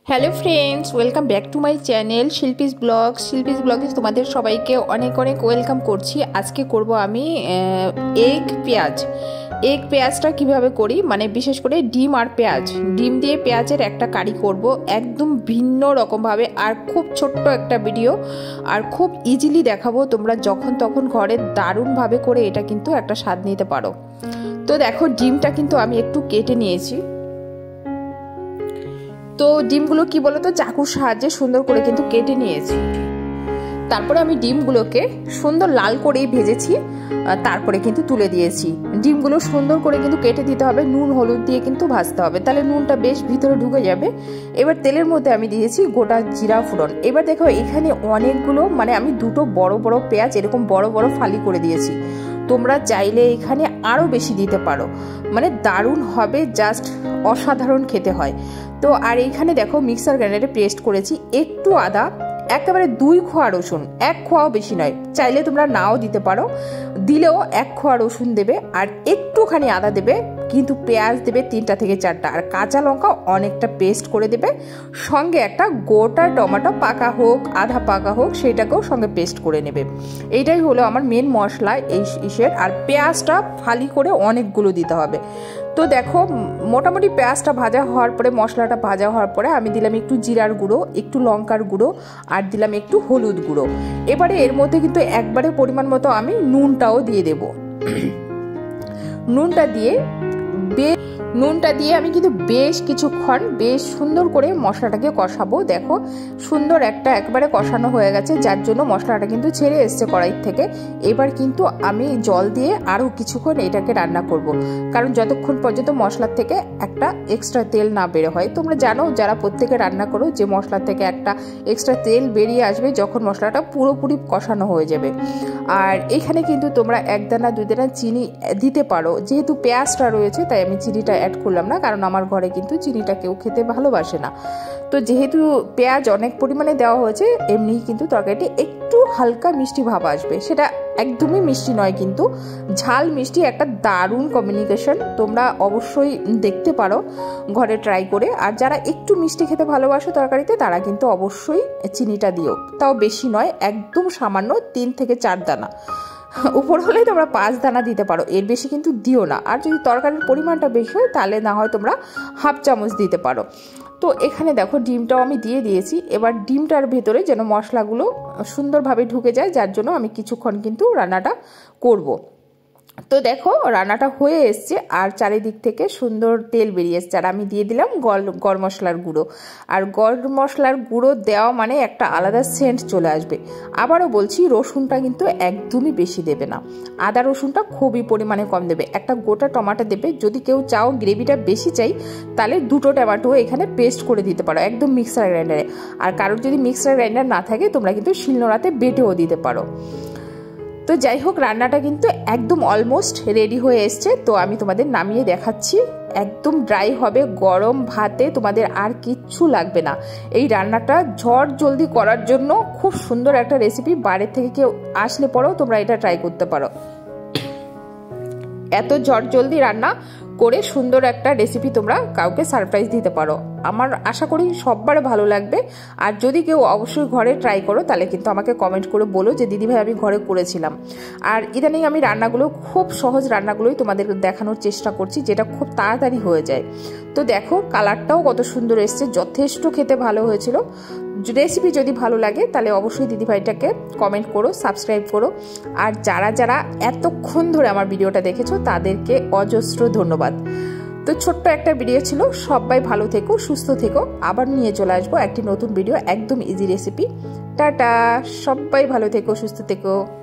Hello friends, welcome back to my channel Shilpis vlogs. Shilpis ব্লগে তোমাদের সবাইকে অনেক অনেক ওয়েলকাম করছি। আজকে করব আমি এগ পেঁয়াজটা কিভাবে করি, মানে বিশেষ করে ডিম আর পেঁয়াজ, ডিম দিয়ে পেঁয়াজের একটা কারি করব একদম ভিন্ন রকমভাবে, আর খুব ছোট্ট একটা ভিডিও, আর খুব ইজিলি দেখাবো। তোমরা যখন তখন ঘরে দারুণভাবে করে এটা কিন্তু একটা স্বাদ নিতে পারো। তো দেখো, ডিমটা কিন্তু আমি একটু কেটে নিয়েছি। তো ডিমগুলো কি বলতো, চাকুর সাহায্যে সুন্দর করে কিন্তু কেটে নিয়েছি। তারপরে আমি ডিমগুলোকে সুন্দর লাল করেই ভেজেছি, তারপরে কিন্তু তুলে দিয়েছি। ডিমগুলো সুন্দর করে কিন্তু কেটে দিতে হবে, নুন হলুদ দিয়ে কিন্তু ভাজতে হবে, তাহলে নুনটা বেশ ভিতরে ঢুকে যাবে। এবার তেলের মধ্যে আমি দিয়েছি গোটা জিরা ফোড়ন। এবার দেখো, এখানে অনেকগুলো, মানে আমি দুটো বড় বড় পেঁয়াজ এরকম বড় বড় ফালি করে দিয়েছি। তোমরা চাইলে এখানে আরও বেশি দিতে পারো, মানে দারুণ হবে, জাস্ট অসাধারণ খেতে হয়। তো আর এইখানে দেখো, মিক্সার গ্রাইন্ডারে পেস্ট করেছি একটু আদা, একেবারে 2 কোয়া রসুন, 1 কোয়াও বেশি নয়, চাইলে তোমরা নাও দিতে পারো, দিলেও 1 কোয়া রসুন দেবে, আর একটুখানি আদা দেবে, কিন্তু পেঁয়াজ দেবে 3টা থেকে 4টা, আর কাঁচা লঙ্কা অনেকটা পেস্ট করে দেবে, সঙ্গে একটা গোটা টমেটো, পাকা হোক আধা পাকা হোক, সেটাকেও সঙ্গে পেস্ট করে নেবে। এইটাই হলো আমার মেন মশলা এই ইসের। আর পেঁয়াজটা ফালি করে অনেকগুলো দিতে হবে। তো দেখো, মোটামুটি পেঁয়াজটা ভাজা হওয়ার পরে, মশলাটা ভাজা হওয়ার পরে আমি দিলাম একটু জিরার গুঁড়ো, একটু লঙ্কার গুঁড়ো, আর দিলাম একটু হলুদ গুঁড়ো। এবারে এর মধ্যে কিন্তু একবারে পরিমাণ মতো আমি নুনটাও দিয়ে দেব। নুনটা দিয়ে আমি কিন্তু বেশ কিছুক্ষণ বেশ সুন্দর করে মশলাটাকে কষাবো। দেখো, সুন্দর একটা একবারে কষানো হয়ে গেছে, যার জন্য মশলাটা কিন্তু ছেড়ে এসছে কড়াই থেকে। এবার কিন্তু আমি জল দিয়ে আরও কিছুক্ষণ এটাকে রান্না করব, কারণ যতক্ষণ পর্যন্ত মশলার থেকে একটা এক্সট্রা তেল না বের হয়। তোমরা জানো, যারা প্রত্যেকে রান্না করো, যে মশলার থেকে একটা এক্সট্রা তেল বেরিয়ে আসবে যখন মশলাটা পুরোপুরি কষানো হয়ে যাবে। আর এখানে কিন্তু তোমরা 1 দানা 2 দানা চিনি দিতে পারো, যেহেতু পেঁয়াজটা রয়েছে তাই আমি চিনিটা অ্যাড করলাম না, কারণ আমার ঘরে কিন্তু চিনিটা কেউ খেতে ভালোবাসে না। তো যেহেতু পেঁয়াজ অনেক পরিমাণে দেওয়া হয়েছে, এমনিই কিন্তু তরকারিটি একটু হালকা মিষ্টি ভাব আসবে। সেটা একদমই মিষ্টি নয়, কিন্তু ঝাল মিষ্টি একটা দারুণ কম্বিনেশন। তোমরা অবশ্যই দেখতে পারো ঘরে ট্রাই করে। আর যারা একটু মিষ্টি খেতে ভালোবাসো তরকারিতে, তারা কিন্তু অবশ্যই চিনিটা দিও, তাও বেশি নয়, একদম সামান্য 3 থেকে 4 দানা। উপর হলে তোমরা 5 দানা দিতে পারো, এর বেশি কিন্তু দিও না। আর যদি তরকারির পরিমাণটা বেশি হয়, তাহলে না হয় তোমরা 1/2 চামচ দিতে পারো। তো এখানে দেখো, ডিমটাও আমি দিয়ে দিয়েছি। এবার ডিমটার ভেতরে যেন মশলাগুলো সুন্দরভাবে ঢুকে যায়, যার জন্য আমি কিছুক্ষণ কিন্তু রান্নাটা করব। তো দেখো, রান্নাটা হয়ে এসছে, আর চারিদিক থেকে সুন্দর তেল বেরিয়ে এসছে। আর আমি দিয়ে দিলাম গরম মশলার গুঁড়ো। আর গরম মশলার গুঁড়ো দেওয়া মানে একটা আলাদা সেন্ট চলে আসবে। আবারও বলছি, রসুনটা কিন্তু একদমই বেশি দেবে না, আদা রসুনটা খুবই পরিমাণে কম দেবে। একটা গোটা টমেটো দেবে, যদি কেউ চাও গ্রেভিটা বেশি চাই, তাহলে 2টো টমেটো এখানে পেস্ট করে দিতে পারো একদম মিক্সার গ্রাইন্ডারে। আর কারোর যদি মিক্সার গ্রাইন্ডার না থাকে, তোমরা কিন্তু শিলনোড়াতে বেটেও দিতে পারো। তো যাই হোক, রান্নাটা কিন্তু একদম অলমোস্ট রেডি হয়ে এসছে। তো আমি তোমাদের নামিয়ে দেখাচ্ছি। একদম ড্রাই হবে, গরম ভাতে তোমাদের আর কিচ্ছু লাগবে না। এই রান্নাটা ঝট জলদি করার জন্য খুব সুন্দর একটা রেসিপি। বাইরে থেকে কেউ আসলে পরেও তোমরা এটা ট্রাই করতে পারো। এত ঝট জলদি রান্না করে সুন্দর একটা রেসিপি তোমরা কাউকে সারপ্রাইজ দিতে পারো। আমার আশা করি সবার ভালো লাগবে। আর যদি কেউ অবশ্যই ঘরে ট্রাই করো, তাহলে কিন্তু আমাকে কমেন্ট করে বলো যে দিদিভাই আমি ঘরে করেছিলাম। আর ইদানিং আমি রান্নাগুলো, খুব সহজ রান্নাগুলোই তোমাদের দেখানোর চেষ্টা করছি, যেটা খুব তাড়াতাড়ি হয়ে যায়। তো দেখো, কালারটাও কত সুন্দর এসছে, যথেষ্ট খেতে ভালো হয়েছিল। রেসিপি যদি ভালো লাগে, তাহলে অবশ্যই দিদিভাইটাকে কমেন্ট করো, সাবস্ক্রাইব করো। আর যারা যারা এতক্ষণ ধরে আমার ভিডিওটা দেখেছো, তাদেরকে অজস্র ধন্যবাদ। তো ছোট্ট একটা ভিডিও ছিল। সবাই ভালো থেকো, সুস্থ থেকো। আবার নিয়ে চলে আসবো একটি নতুন ভিডিও, একদম ইজি রেসিপি। টাটা, সবাই ভালো থেকো, সুস্থ থেকো।